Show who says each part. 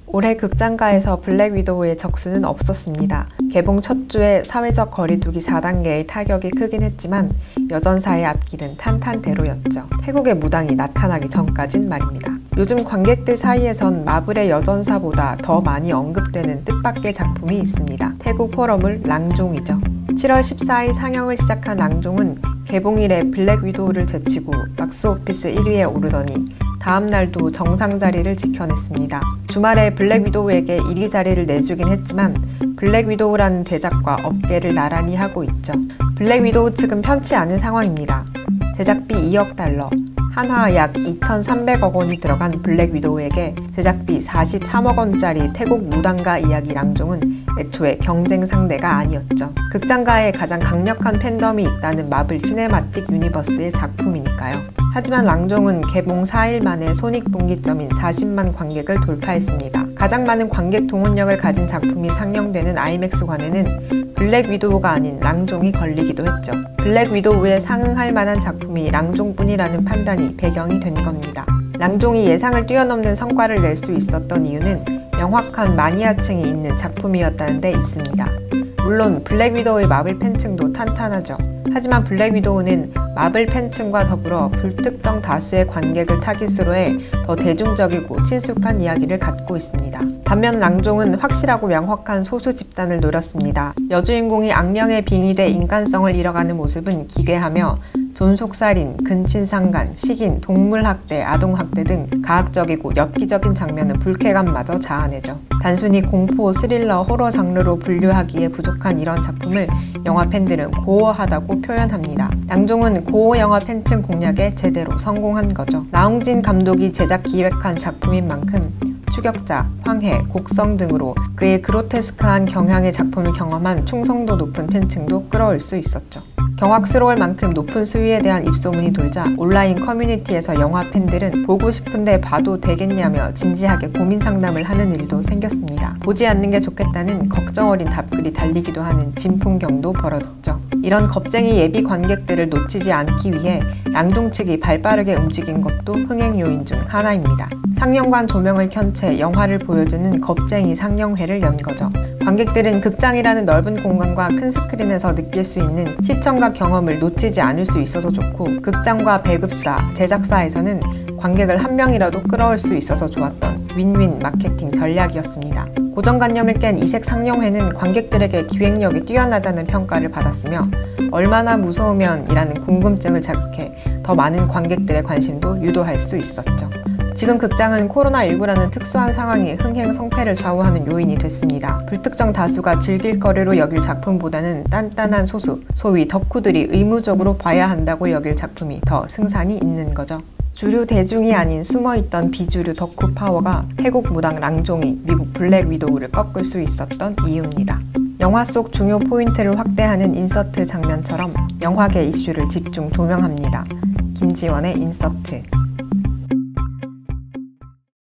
Speaker 1: 올해 극장가에서 블랙 위도우의 적수는 없었습니다. 개봉 첫 주에 사회적 거리두기 4단계의 타격이 크긴 했지만 여전사의 앞길은 탄탄대로였죠. 태국의 무당이 나타나기 전까진 말입니다. 요즘 관객들 사이에선 마블의 여전사보다 더 많이 언급되는 뜻밖의 작품이 있습니다. 태국 호러물 랑종이죠. 7월 14일 상영을 시작한 랑종은 개봉일에 블랙 위도우를 제치고 박스오피스 1위에 오르더니 다음 날도 정상 자리를 지켜냈습니다. 주말에 블랙 위도우에게 1위 자리를 내주긴 했지만 블랙 위도우라는 제작과 업계를 나란히 하고 있죠. 블랙 위도우 측은 편치 않은 상황입니다. 제작비 2억 달러, 한화 약 2,300억 원이 들어간 블랙 위도우에게 제작비 43억 원짜리 태국 무당가 이야기 랑종은 애초에 경쟁 상대가 아니었죠. 극장가에 가장 강력한 팬덤이 있다는 마블 시네마틱 유니버스의 작품이니까요. 하지만 랑종은 개봉 4일 만에 손익분기점인 40만 관객을 돌파했습니다. 가장 많은 관객 동원력을 가진 작품이 상영되는 아이맥스관에는 블랙 위도우가 아닌 랑종이 걸리기도 했죠. 블랙 위도우에 상응할 만한 작품이 랑종뿐이라는 판단이 배경이 된 겁니다. 랑종이 예상을 뛰어넘는 성과를 낼 수 있었던 이유는 명확한 마니아층이 있는 작품이었다는 데 있습니다. 물론 블랙 위도우의 마블 팬층도 탄탄하죠. 하지만 블랙 위도우는 마블 팬층과 더불어 불특정 다수의 관객을 타깃으로 해 더 대중적이고 친숙한 이야기를 갖고 있습니다. 반면 랑종은 확실하고 명확한 소수 집단을 노렸습니다. 여주인공이 악령에 빙의돼 인간성을 잃어가는 모습은 기괴하며 존속살인, 근친상간, 식인, 동물학대, 아동학대 등 가학적이고 엽기적인 장면은 불쾌감마저 자아내죠. 단순히 공포, 스릴러, 호러 장르로 분류하기에 부족한 이런 작품을 영화 팬들은 고어하다고 표현합니다. 랑종은 고어 영화 팬층 공략에 제대로 성공한 거죠. 나홍진 감독이 제작 기획한 작품인 만큼 추격자, 황해, 곡성 등으로 그의 그로테스크한 경향의 작품을 경험한 충성도 높은 팬층도 끌어올 수 있었죠. 경악스러울 만큼 높은 수위에 대한 입소문이 돌자 온라인 커뮤니티에서 영화 팬들은 보고 싶은데 봐도 되겠냐며 진지하게 고민 상담을 하는 일도 생겼습니다. 보지 않는 게 좋겠다는 걱정 어린 답글이 달리기도 하는 진풍경도 벌어졌죠. 이런 겁쟁이 예비 관객들을 놓치지 않기 위해 랑종 측이 발빠르게 움직인 것도 흥행 요인 중 하나입니다. 상영관 조명을 켠 채 영화를 보여주는 겁쟁이 상영회를 연 거죠. 관객들은 극장이라는 넓은 공간과 큰 스크린에서 느낄 수 있는 시청각 경험을 놓치지 않을 수 있어서 좋고, 극장과 배급사, 제작사에서는 관객을 한 명이라도 끌어올 수 있어서 좋았던 윈윈 마케팅 전략이었습니다. 고정관념을 깬 이색 상영회는 관객들에게 기획력이 뛰어나다는 평가를 받았으며 얼마나 무서우면 이라는 궁금증을 자극해 더 많은 관객들의 관심도 유도할 수 있었죠. 지금 극장은 코로나19라는 특수한 상황이 흥행 성패를 좌우하는 요인이 됐습니다. 불특정 다수가 즐길 거리로 여길 작품보다는 단단한 소수, 소위 덕후들이 의무적으로 봐야 한다고 여길 작품이 더 승산이 있는 거죠. 주류 대중이 아닌 숨어있던 비주류 덕후 파워가 태국 무당 랑종이 미국 블랙 위도우를 꺾을 수 있었던 이유입니다. 영화 속 중요 포인트를 확대하는 인서트 장면처럼 영화계 이슈를 집중 조명합니다. 김지원의 인서트.